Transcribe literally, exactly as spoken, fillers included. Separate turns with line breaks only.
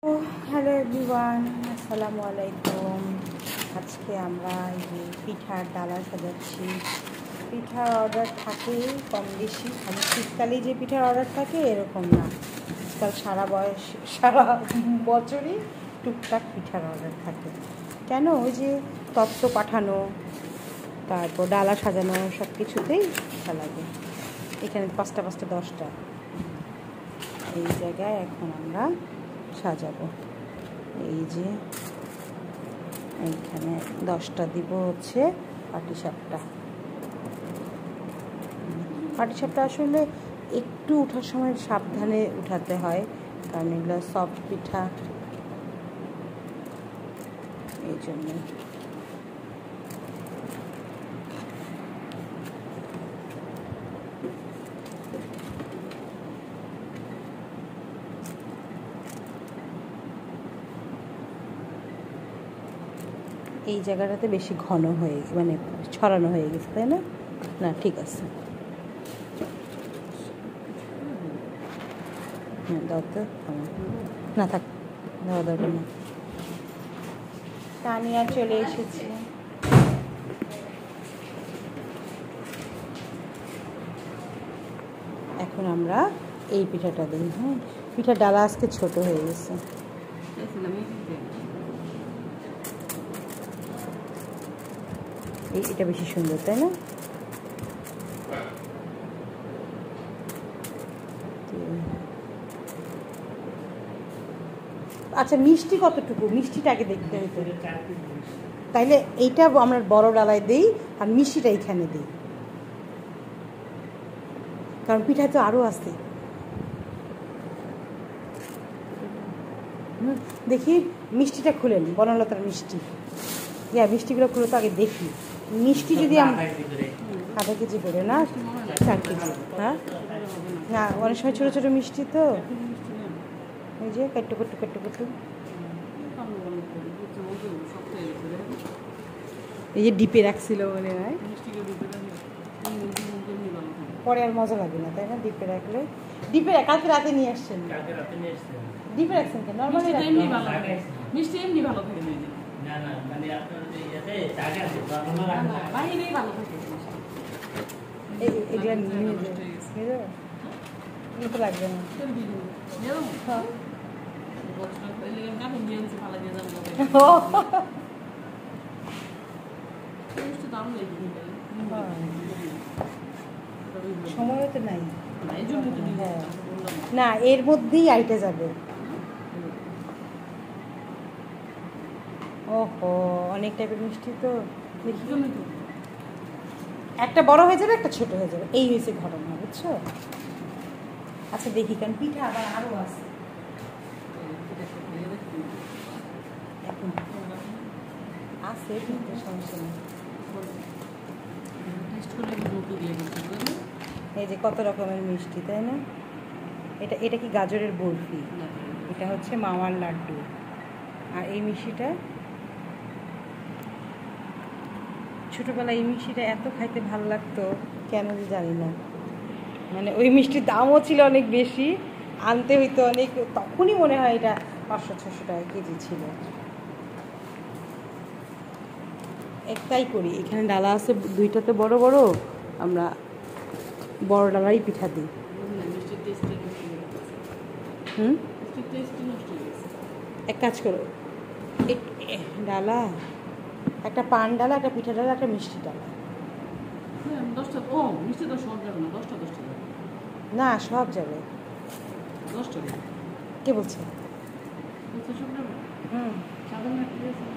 Hello everyone, আসসালামু আলাইকুম। আজকে আমরা এই যে পিঠার ডালা সাজাচ্ছি। পিঠার অর্ডার থাকে কম বেশি, খালি শীতকালেই যে পিঠার অর্ডার থাকে এরকম না। আজকাল সারা বয়স সারা বছরই টুকটাক পিঠার অর্ডার থাকে। কেন? ওই যে তত্ত্ব পাঠানো, তারপর ডালা সাজানো, সব কিছুতেই পিঠা লাগে। এখানে পাঁচটা পাঁচটা দশটা এই জায়গায় এখন আমরা সাজাবো। এই যে এইখানে দশটা দিব হচ্ছে পাটিসাপটা। পাটিসাপটা আসলে একটু ওঠার সময় সাবধানে উঠাতে হয়, কারণ এগুলো সফট পিঠা, এই জন্য। এই জায়গাটাতে বেশি ঘন হয়ে মানে ছড়ানো হয়ে গেছে, তাই না? না, ঠিক আছে। হ্যাঁ, দাও তো। না থাক, দেওয়া দরকার না। তানিয়া চলে এসেছে। এখন আমরা এই পিঠাটা দিই। হ্যাঁ, পিঠার ডালা আজকে ছোট হয়ে গেছে। এটা বেশি সুন্দর, তাই না? আচ্ছা, মিষ্টি কতটুকু? মিষ্টিটা আগে দেখতে হতো। তাইলে এইটা আমরা বড় ডালায় দিই আর মিষ্টিটা এইখানে দিই, কারণ পিঠা তো আরও আছে। দেখি মিষ্টিটা খুলেন, বনলতার মিষ্টি। হ্যাঁ, মিষ্টিগুলো খুলে তো আগে দেখি। মিষ্টি যদি আধা কেজি করে, না চার কেজি? হ্যাঁ, না অনেক সময় ছোটো ছোটো মিষ্টি তো, ওই যে কাট্টু কাট্টু কাট্টু কাট্টু। এই যে ডিপে রাখছিল মনে হয়, পরে আর মজা লাগে না, তাই না? ডিপে রাখলে। ডিপে কালকে রাতে নিয়ে আসছেন? ডিপে রাখছেন কেন? নরমালি এমনি ভালো লাগে, মিষ্টি এমনি ভালো থাকে। না না, মানে আপনার যে ইয়াতে টাকা আছে নরমাল না, বাইরেই ভালো থাকে। এই এগুলা নিয়ে নিয়ে যাও, এটা লাগবে না। হ্যাঁ, বছর পরে না নিয়েছি ভালো দিয়ে যাবো। মিষ্টি দাম নেই সময় তো নাই, না এর মধ্যেই আইটে যাবে। ওহো, অনেক টাইপের মিষ্টি তো। একটা বড় হয়ে যাবে, একটা ছোট হয়ে যাবে, এই হয়েছে ঘটনা, বুঝছো? আচ্ছা দেখি, কারণ পিঠা আবার আরও আছে। এখন আছে কিন্তু সমস্যা নেই। এই যে কত রকমের মিষ্টি, তাই না? এটা এটা কি গাজরের বরফি? এটা হচ্ছে মাওয়ার লাড্ডু। আর এই মিষ্টিটা, ছোটোবেলায় এই মিষ্টিটা এত খাইতে ভালো লাগতো, কেন যে জানি না। মানে ওই মিষ্টির দামও ছিল অনেক বেশি, আনতে হইতো অনেক, তখনই মনে হয় এটা পাঁচশো ছশো টাকা কেজি ছিল। একটাই করি, এখানে ডালা আছে দুইটাতে বড় বড়, আমরা বড় ডালাই পিঠা দিই। হুম, এক কাজ করো, ডালা একটা পান ডালা, একটা পিঠা ডালা, একটা মিষ্টি ডালা। না, সব যাবে। কে বলছে? হুম,